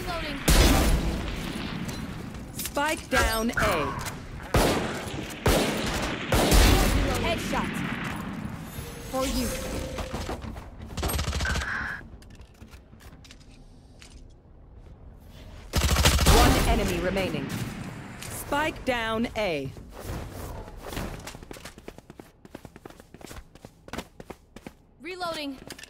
Reloading. Spike down A. Headshot. For you. One enemy remaining. Spike down A. Reloading.